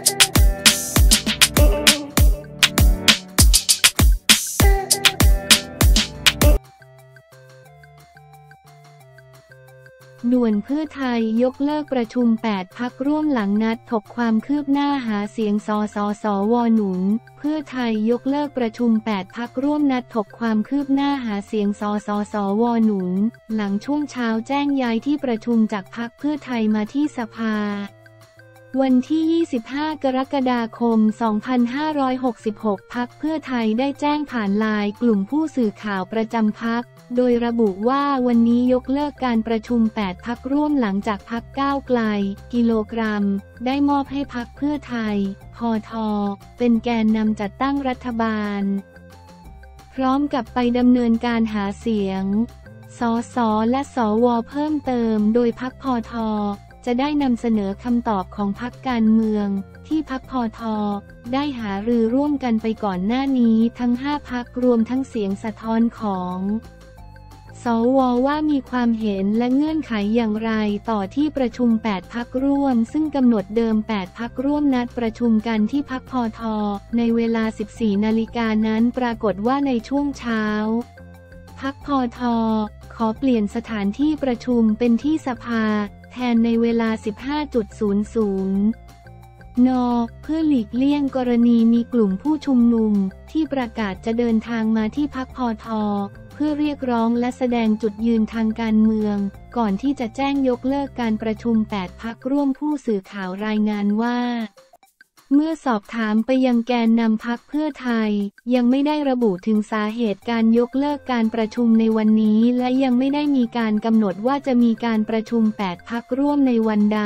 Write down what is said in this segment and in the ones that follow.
ด่วนเพื่อไทยยกเลิกประชุม8พรรคร่วมหลังนัดถกความคืบหน้าหาเสียงสสสวหนุนเพื่อไทยยกเลิกประชุม8พรรคร่วมนัดถกความคืบหน้าหาเสียงสสสวหนุนหลังช่วงเช้าแจ้งย้ายที่ประชุมจากพรรคเพื่อไทยมาที่สภาวันที่ 25 กรกฎาคม 2566 พรรคเพื่อไทยได้แจ้งผ่านไลน์กลุ่มผู้สื่อข่าวประจำพรรคโดยระบุว่าวันนี้ยกเลิกการประชุม8พรรคร่วมหลังจากพรรคก้าวไกลกิโลกรัมได้มอบให้พรรคเพื่อไทยพท.เป็นแกนนำจัดตั้งรัฐบาลพร้อมกับไปดำเนินการหาเสียงสสและสวเพิ่มเติมโดยพรรคพท.จะได้นำเสนอคำตอบของพรรคการเมืองที่พรรคพท.ได้หารือร่วมกันไปก่อนหน้านี้ทั้ง5พรรครวมทั้งเสียงสะท้อนของสว.ว่ามีความเห็นและเงื่อนไขอย่างไรต่อที่ประชุม8พรรคร่วมซึ่งกำหนดเดิม8พรรคร่วมนัดประชุมกันที่พรรคพท.ในเวลา 14 นาฬิกานั้นปรากฏว่าในช่วงเช้าพรรคพท.ขอเปลี่ยนสถานที่ประชุมเป็นที่สภาแทนในเวลา 15.00 น.เพื่อหลีกเลี่ยงกรณีมีกลุ่มผู้ชุมนุมที่ประกาศจะเดินทางมาที่พรรคพท.เพื่อเรียกร้องและแสดงจุดยืนทางการเมืองก่อนที่จะแจ้งยกเลิกการประชุม8พรรคร่วมผู้สื่อข่าวรายงานว่าเมื่อสอบถามไปยังแกนนำพรรคเพื่อไทยยังไม่ได้ระบุถึงสาเหตุการยกเลิกการประชุมในวันนี้และยังไม่ได้มีการกำหนดว่าจะมีการประชุม8พรรคร่วมในวันใด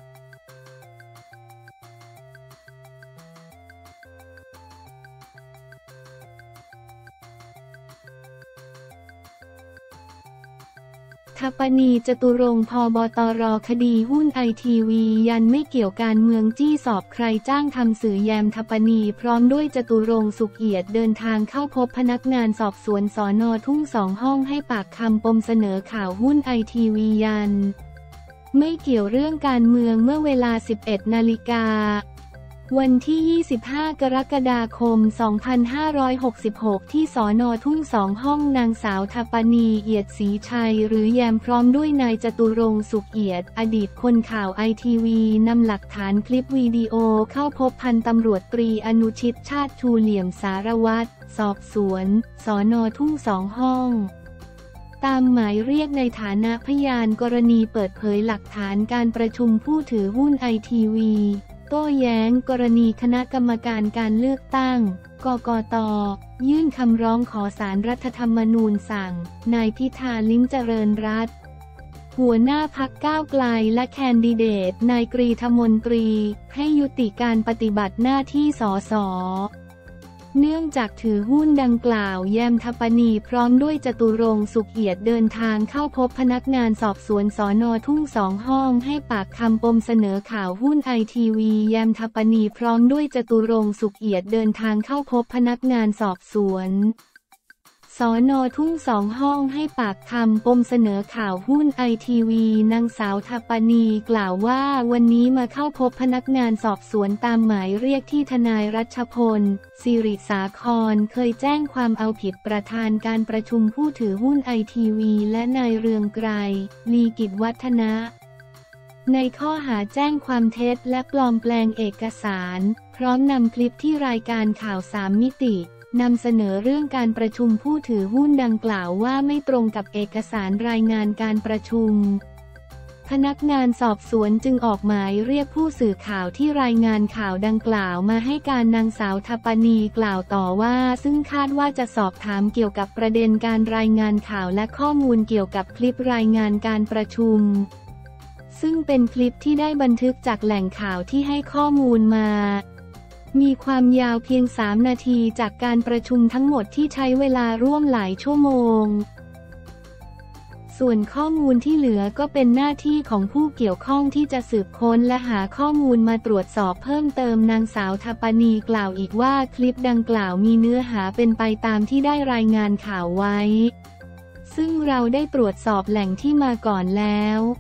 ทัปนีจตุรงค์ ผบ.ตร.คดีหุ้นไอทีวียันไม่เกี่ยวการเมืองจี้สอบใครจ้างทำสื่อแยมทัปนีพร้อมด้วยจตุรงค์ สุขเอียดเดินทางเข้าพบพนักงานสอบสวนสน.ทุ่ง2ห้องให้ปากคำปมเสนอข่าวหุ้นไอทีวียันไม่เกี่ยวเรื่องการเมืองเมื่อเวลา 11 นาฬิกาวันที่ 25 กรกฎาคม 2566 ที่สน.ทุ่ง2ห้องนางสาวทัปนีเอียดศรีชัยหรือแยมพร้อมด้วยนายจตุรงค์ สุขเอียดอดีตคนข่าวไอทีวีนำหลักฐานคลิปวิดีโอเข้าพบพันตำรวจตรีอนุชิตชาติชูเหลี่ยมสารวัตรสอบสวนสน.ทุ่ง2ห้องตามหมายเรียกในฐานะพยานกรณีเปิดเผยหลักฐานการประชุมผู้ถือหุ้นไอทีวีโต้แย้งกรณีคณะกรรมการการเลือกตั้งกกต.ยื่นคำร้องขอศาลรัฐธรรมนูญสั่งนายพิธา ลิ้มเจริญรัตน์หัวหน้าพรรคก้าวไกลและแคนดิเดตนายกรีฑมนตรีให้ยุติการปฏิบัติหน้าที่สส.เนื่องจากถือหุ้นดังกล่าวแยมทัปนีพร้อมด้วยจตุรงค์ สุขเอียดเดินทางเข้าพบพนักงานสอบสวนสน.ทุ่ง2ห้องให้ปากคำปมเสนอข่าวหุ้นไอทีวีแยมทัปนีพร้อมด้วยจตุรงค์ สุขเอียดเดินทางเข้าพบพนักงานสอบสวนสน.ทุ่ง2ห้องให้ปากคำปมเสนอข่าวหุ้นไอทีวีนางสาวทัปนีกล่าวว่าวันนี้มาเข้าพบพนักงานสอบสวนตามหมายเรียกที่ทนายรัชพลสิริสาครเคยแจ้งความเอาผิดประธานการประชุมผู้ถือหุ้นไอทีวีและนายเรืองไกรลีกิจวัฒนะในข้อหาแจ้งความเท็จและปลอมแปลงเอกสารพร้อมนำคลิปที่รายการข่าว3มิตินำเสนอเรื่องการประชุมผู้ถือหุ้นดังกล่าวว่าไม่ตรงกับเอกสารรายงานการประชุมพนักงานสอบสวนจึงออกหมายเรียกผู้สื่อข่าวที่รายงานข่าวดังกล่าวมาให้การนางสาวทัปนีกล่าวต่อว่าซึ่งคาดว่าจะสอบถามเกี่ยวกับประเด็นการรายงานข่าวและข้อมูลเกี่ยวกับคลิปรายงานการประชุมซึ่งเป็นคลิปที่ได้บันทึกจากแหล่งข่าวที่ให้ข้อมูลมามีความยาวเพียง3 นาทีจากการประชุมทั้งหมดที่ใช้เวลาร่วมหลายชั่วโมงส่วนข้อมูลที่เหลือก็เป็นหน้าที่ของผู้เกี่ยวข้องที่จะสืบค้นและหาข้อมูลมาตรวจสอบเพิ่มเติมนางสาวทัปนีกล่าวอีกว่าคลิปดังกล่าวมีเนื้อหาเป็นไปตามที่ได้รายงานข่าวไว้ซึ่งเราได้ตรวจสอบแหล่งที่มาก่อนแล้ว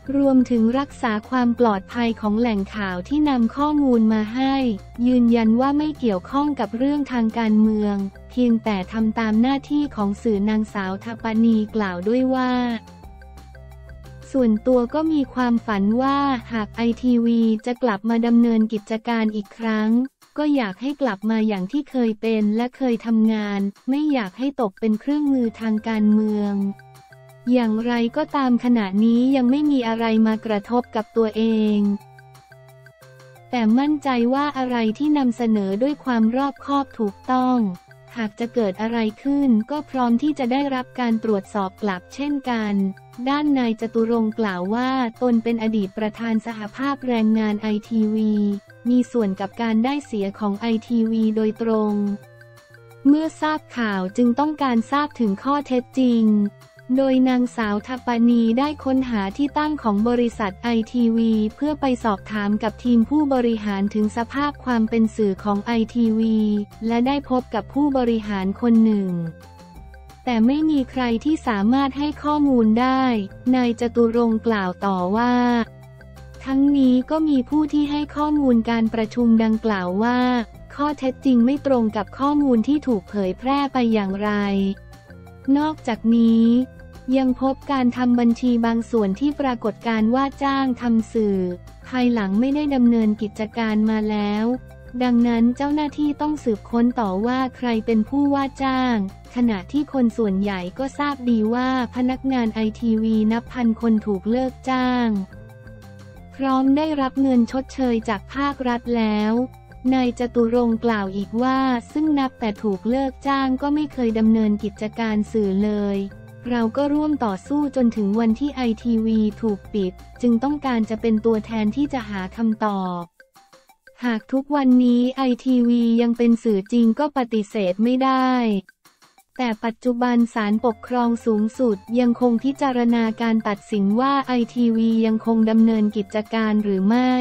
รวมถึงรักษาความปลอดภัยของแหล่งข่าวที่นำข้อมูลมาให้ยืนยันว่าไม่เกี่ยวข้องกับเรื่องทางการเมืองเพียงแต่ทำตามหน้าที่ของสื่อนางสาวทัปปณีกล่าวด้วยว่าส่วนตัวก็มีความฝันว่าหากไอทีวีจะกลับมาดำเนินกิจการอีกครั้งก็อยากให้กลับมาอย่างที่เคยเป็นและเคยทำงานไม่อยากให้ตกเป็นเครื่องมือทางการเมืองอย่างไรก็ตามขณะนี้ยังไม่มีอะไรมากระทบกับตัวเองแต่มั่นใจว่าอะไรที่นำเสนอด้วยความรอบคอบถูกต้องหากจะเกิดอะไรขึ้นก็พร้อมที่จะได้รับการตรวจสอบกลับเช่นกันด้านนายจตุรงค์กล่าวว่าตนเป็นอดีตประธานสหภาพแรงงานไอทีวีมีส่วนกับการได้เสียของไอทีวีโดยตรงเมื่อทราบข่าวจึงต้องการทราบถึงข้อเท็จจริงโดยนางสาวทัปปณีได้ค้นหาที่ตั้งของบริษัทไอทีวีเพื่อไปสอบถามกับทีมผู้บริหารถึงสภาพความเป็นสื่อของไอทีวีและได้พบกับผู้บริหารคนหนึ่งแต่ไม่มีใครที่สามารถให้ข้อมูลได้นายจตุรงค์กล่าวต่อว่าทั้งนี้ก็มีผู้ที่ให้ข้อมูลการประชุมดังกล่าวว่าข้อเท็จจริงไม่ตรงกับข้อมูลที่ถูกเผยแพร่ไปอย่างไรนอกจากนี้ยังพบการทำบัญชีบางส่วนที่ปรากฏการว่าจ้างทำสื่อภายหลังไม่ได้ดำเนินกิจการมาแล้วดังนั้นเจ้าหน้าที่ต้องสืบค้นต่อว่าใครเป็นผู้ว่าจ้างขณะที่คนส่วนใหญ่ก็ทราบดีว่าพนักงานไอทีวีนับพันคนถูกเลิกจ้างพร้อมได้รับเงินชดเชยจากภาครัฐแล้วนายจตุรงค์กล่าวอีกว่าซึ่งนับแต่ถูกเลิกจ้างก็ไม่เคยดำเนินกิจการสื่อเลยเราก็ร่วมต่อสู้จนถึงวันที่ไอทีวีถูกปิดจึงต้องการจะเป็นตัวแทนที่จะหาคำตอบหากทุกวันนี้ไอทีวียังเป็นสื่อจริงก็ปฏิเสธไม่ได้แต่ปัจจุบันศาลปกครองสูงสุดยังคงพิจารณาการตัดสินว่าไอทีวียังคงดำเนินกิจการหรือไม่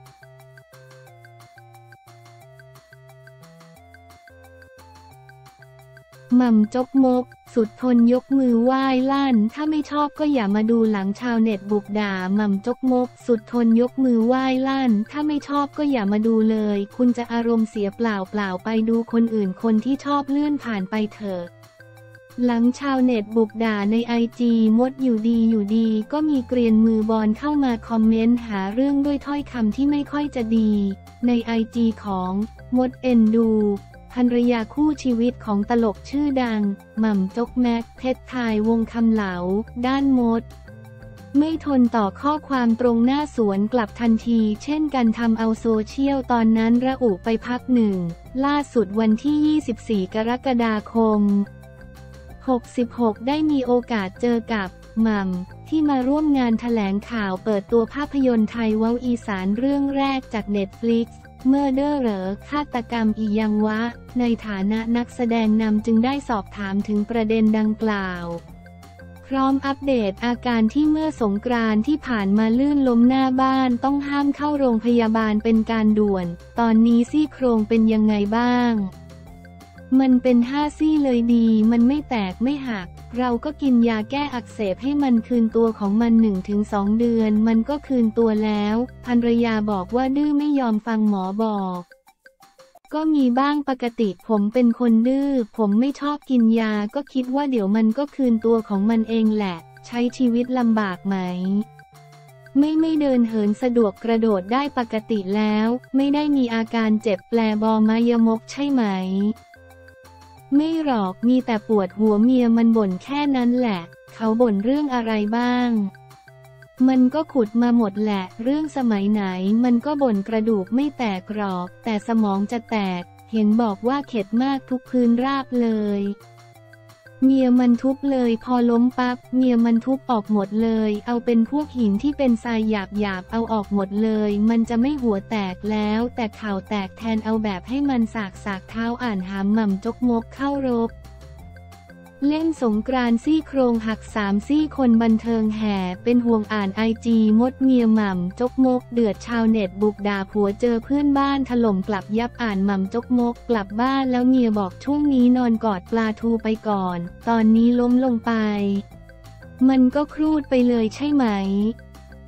หม่ำจกมกสุดทนยกมือไหว้ลั่นถ้าไม่ชอบก็อย่ามาดูหลังชาวเน็ตบุกด่าหม่ำจกมกสุดทนยกมือไหว้ลั่นถ้าไม่ชอบก็อย่ามาดูเลยคุณจะอารมณ์เสียเปล่าไปดูคนอื่นคนที่ชอบเลื่อนผ่านไปเถอะหลังชาวเน็ตบุกด่าในไอจีมดอยู่ดีก็มีเกรียนมือบอลเข้ามาคอมเมนต์หาเรื่องด้วยถ้อยคำที่ไม่ค่อยจะดีในไอจีของมดเอ็นดูภรรยาคู่ชีวิตของตลกชื่อดังหม่ำจกแม็กเพชรไทยวงคำเหลาด้านมดไม่ทนต่อข้อความตรงหน้าสวนกลับทันทีเช่นกันทำเอาโซเชียลตอนนั้นระอุไปพักหนึ่งล่าสุดวันที่ 24 กรกฎาคม 66ได้มีโอกาสเจอกับหม่ำที่มาร่วมงานแถลงข่าวเปิดตัวภาพยนตร์ไทยเว้าอีสานเรื่องแรกจาก Netflixเมอร์เดอร์เหรอฆาตกรรมอียังวะในฐานะนักแสดงนำจึงได้สอบถามถึงประเด็นดังกล่าวพร้อมอัปเดตอาการที่เมื่อสงกรานต์ที่ผ่านมาลื่นล้มหน้าบ้านต้องห้ามเข้าโรงพยาบาลเป็นการด่วนตอนนี้ซี่โครงเป็นยังไงบ้างมันเป็น5 ซี่เลยดีมันไม่แตกไม่หักเราก็กินยาแก้อักเสบให้มันคืนตัวของมัน 1-2 เดือนมันก็คืนตัวแล้วภรรยาบอกว่าดื้อไม่ยอมฟังหมอบอกก็มีบ้างปกติผมเป็นคนดื้อผมไม่ชอบกินยาก็คิดว่าเดี๋ยวมันก็คืนตัวของมันเองแหละใช้ชีวิตลำบากไหมไม่เดินเหินสะดวกกระโดดได้ปกติแล้วไม่ได้มีอาการเจ็บแปลบอมายมกใช่ไหมไม่หรอกมีแต่ปวดหัวเมียมันบ่นแค่นั้นแหละเขาบ่นเรื่องอะไรบ้างมันก็ขุดมาหมดแหละเรื่องสมัยไหนมันก็บ่นกระดูกไม่แตกหรอกแต่สมองจะแตกเห็นบอกว่าเข็ดมากทุกพื้นราบเลยเมียมันทุบเลยพอล้มปั๊บเมียมันทุบออกหมดเลยเอาเป็นพวกหินที่เป็นทรายหยาบเอาออกหมดเลยมันจะไม่หัวแตกแล้วแต่ข่าวแตกแทนเอาแบบให้มันสากเท้าอ่านหามหม่ำจกมกเข้ารบเล่นสงกรานต์ซี่โครงหัก3 ซี่คนบันเทิงแห่เป็นห่วงอ่านไอจีมดเมียหม่ำจกมกเดือดชาวเน็ตบุกด่าผัวเจอเพื่อนบ้านถล่มกลับยับอ่านหม่ำจกมกกลับบ้านแล้วเมียบอกช่วงนี้นอนกอดปลาทูไปก่อนตอนนี้ล้มลงไปมันก็ครูดไปเลยใช่ไหม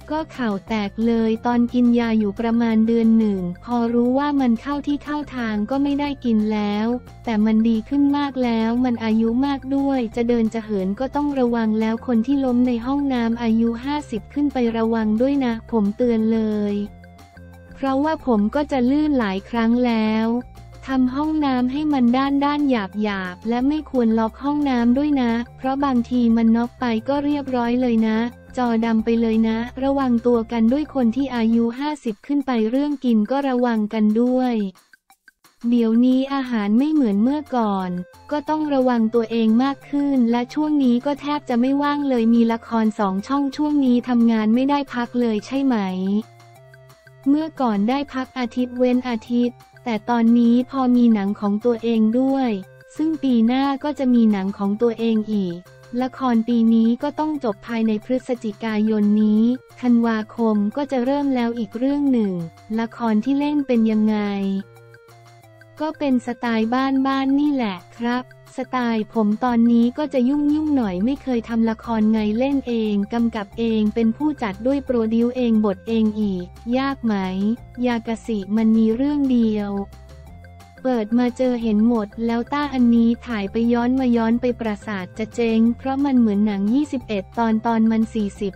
ก็ข่าวแตกเลยตอนกินยาอยู่ประมาณเดือนหนึ่งพอรู้ว่ามันเข้าที่เข้าทางก็ไม่ได้กินแล้วแต่มันดีขึ้นมากแล้วมันอายุมากด้วยจะเดินจะเหินก็ต้องระวังแล้วคนที่ล้มในห้องน้ำอายุ50ขึ้นไประวังด้วยนะผมเตือนเลยเพราะว่าผมก็จะลื่นหลายครั้งแล้วทำห้องน้ำให้มันด้านหยาบและไม่ควรล็อกห้องน้ำด้วยนะเพราะบางทีมันน็อกไปก็เรียบร้อยเลยนะจอดำไปเลยนะระวังตัวกันด้วยคนที่อายุ50ขึ้นไปเรื่องกินก็ระวังกันด้วยเดี๋ยวนี้อาหารไม่เหมือนเมื่อก่อนก็ต้องระวังตัวเองมากขึ้นและช่วงนี้ก็แทบจะไม่ว่างเลยมีละคร2 ช่องช่วงนี้ทำงานไม่ได้พักเลยใช่ไหมเมื่อก่อนได้พักอาทิตย์เว้นอาทิตย์แต่ตอนนี้พอมีหนังของตัวเองด้วยซึ่งปีหน้าก็จะมีหนังของตัวเองอีกละครปีนี้ก็ต้องจบภายในพฤศจิกายนนี้ธันวาคมก็จะเริ่มแล้วอีกเรื่องหนึ่งละครที่เล่นเป็นยังไงก็เป็นสไตล์บ้านนี่แหละครับสไตล์ผมตอนนี้ก็จะยุ่งหน่อยไม่เคยทำละครไงเล่นเองกำกับเองเป็นผู้จัดด้วยโปรดิวเองบทเองอีกยากไหมยากสิมันมีเรื่องเดียวเปิดมาเจอเห็นหมดแล้วต้าอันนี้ถ่ายไปย้อนไปปราสาทจะเจ๊งเพราะมันเหมือนหนัง21ตอนมัน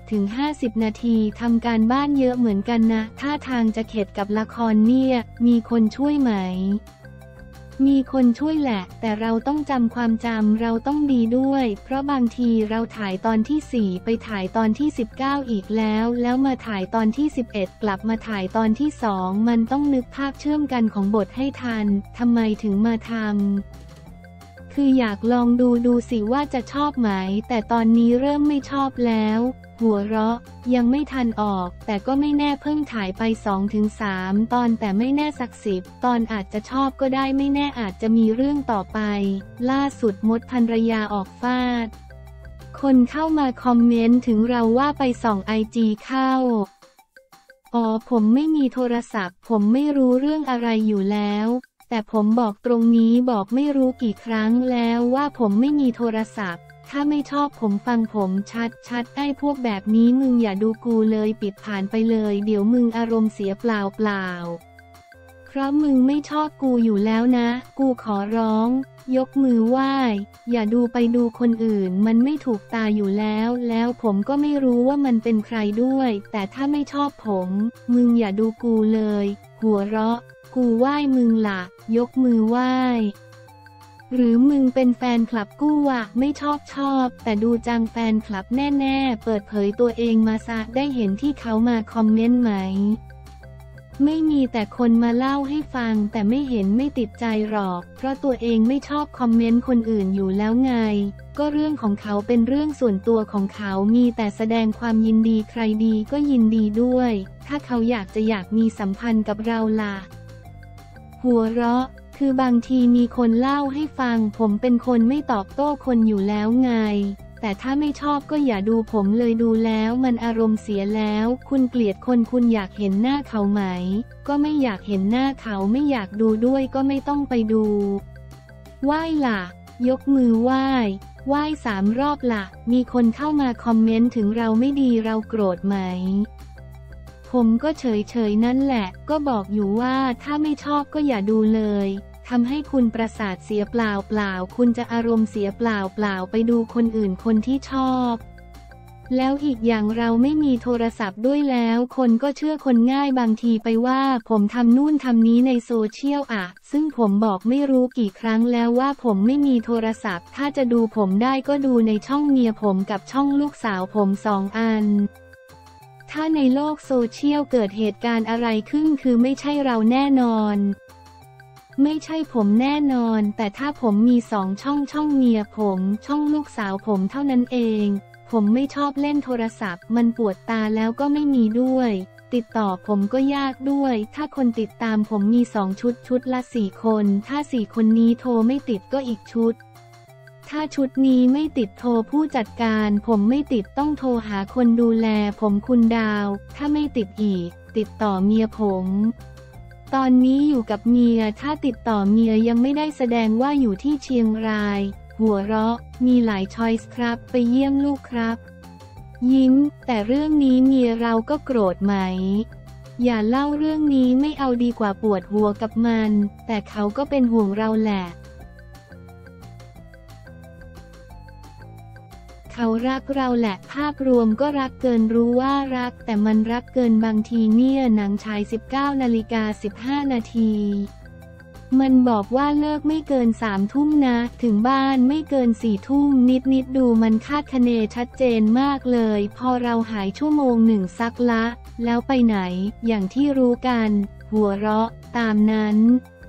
40-50 นาทีทำการบ้านเยอะเหมือนกันนะท่าทางจะเข็ดกับละครเนี่ยมีคนช่วยไหมมีคนช่วยแหละแต่เราต้องจำความจำเราต้องดีด้วยเพราะบางทีเราถ่ายตอนที่4ไปถ่ายตอนที่19อีกแล้วมาถ่ายตอนที่11กลับมาถ่ายตอนที่2มันต้องนึกภาพเชื่อมกันของบทให้ทันทำไมถึงมาทำคืออยากลองดูสิว่าจะชอบไหมแต่ตอนนี้เริ่มไม่ชอบแล้วหัวเราะยังไม่ทันออกแต่ก็ไม่แน่เพิ่งถ่ายไป 2-3 ตอนแต่ไม่แน่สัก10 ตอนอาจจะชอบก็ได้ไม่แน่อาจจะมีเรื่องต่อไปล่าสุดมดภรรยาออกฟาดคนเข้ามาคอมเมนต์ถึงเราว่าไปส่องIGเข้าอ๋อผมไม่มีโทรศัพท์ผมไม่รู้เรื่องอะไรอยู่แล้วแต่ผมบอกตรงนี้บอกไม่รู้กี่ครั้งแล้วว่าผมไม่มีโทรศัพท์ถ้าไม่ชอบผมฟังผมชัดไอ้พวกแบบนี้มึงอย่าดูกูเลยปิดผ่านไปเลยเดี๋ยวมึงอารมณ์เสียเปล่าเพราะมึงไม่ชอบกูอยู่แล้วนะกูขอร้องยกมือไหว้อย่าดูไปดูคนอื่นมันไม่ถูกตาอยู่แล้วผมก็ไม่รู้ว่ามันเป็นใครด้วยแต่ถ้าไม่ชอบผมมึงอย่าดูกูเลยหัวเราะกูไหว้มึงล่ะยกมือไหว้หรือมึงเป็นแฟนคลับกูวะไม่ชอบแต่ดูจังแฟนคลับแน่เปิดเผยตัวเองมาซะได้เห็นที่เขามาคอมเมนต์ไหมไม่มีแต่คนมาเล่าให้ฟังแต่ไม่เห็นไม่ติดใจหรอกเพราะตัวเองไม่ชอบคอมเมนต์คนอื่นอยู่แล้วไงก็เรื่องของเขาเป็นเรื่องส่วนตัวของเขามีแต่แสดงความยินดีใครดีก็ยินดีด้วยถ้าเขาอยากมีสัมพันธ์กับเราล่ะหัวเราะคือบางทีมีคนเล่าให้ฟังผมเป็นคนไม่ตอบโต้คนอยู่แล้วไงแต่ถ้าไม่ชอบก็อย่าดูผมเลยดูแล้วมันอารมณ์เสียแล้วคุณเกลียดคนคุณอยากเห็นหน้าเขาไหมก็ไม่อยากเห็นหน้าเขาไม่อยากดูด้วยก็ไม่ต้องไปดูไหว้ล่ะยกมือไหว้3 รอบล่ะมีคนเข้ามาคอมเมนต์ถึงเราไม่ดีเราโกรธไหมผมก็เฉยนั่นแหละก็บอกอยู่ว่าถ้าไม่ชอบก็อย่าดูเลยทำให้คุณประสาทเสียเปล่าคุณจะอารมณ์เสียเปล่าไปดูคนอื่นคนที่ชอบแล้วอีกอย่างเราไม่มีโทรศัพท์ด้วยแล้วคนก็เชื่อคนง่ายบางทีไปว่าผมทำนู่นทำนี้ในโซเชียลซึ่งผมบอกไม่รู้กี่ครั้งแล้วว่าผมไม่มีโทรศัพท์ถ้าจะดูผมได้ก็ดูในช่องเมียผมกับช่องลูกสาวผม2 อันถ้าในโลกโซเชียลเกิดเหตุการณ์อะไรขึ้นคือไม่ใช่เราแน่นอนไม่ใช่ผมแน่นอนแต่ถ้าผมมี2 ช่องเมียผมช่องลูกสาวผมเท่านั้นเองผมไม่ชอบเล่นโทรศัพท์มันปวดตาแล้วก็ไม่มีด้วยติดต่อผมก็ยากด้วยถ้าคนติดตามผมมี2 ชุดละ4 คนถ้า4 คนนี้โทรไม่ติดก็อีกชุดถ้าชุดนี้ไม่ติดโทรผู้จัดการผมไม่ติดต้องโทรหาคนดูแลผมคุณดาวถ้าไม่ติดอีกติดต่อเมียผมตอนนี้อยู่กับเมียถ้าติดต่อเมียยังไม่ได้แสดงว่าอยู่ที่เชียงรายหัวเราะมีหลายช้อยส์ครับไปเยี่ยมลูกครับยิ้มแต่เรื่องนี้เมียเราก็โกรธไหมอย่าเล่าเรื่องนี้ไม่เอาดีกว่าปวดหัวกับมันแต่เขาก็เป็นห่วงเราแหละเขารักเราแหละภาพรวมก็รักเกินรู้ว่ารักแต่มันรักเกินบางทีเนี่ยหนังฉาย 19:15 นาทีมันบอกว่าเลิกไม่เกิน3 ทุ่มนะถึงบ้านไม่เกิน4 ทุ่มนิดดูมันคาดคะเนชัดเจนมากเลยพอเราหายชั่วโมงหนึ่งซักละแล้วไปไหนอย่างที่รู้กันหัวเราะตามนั้น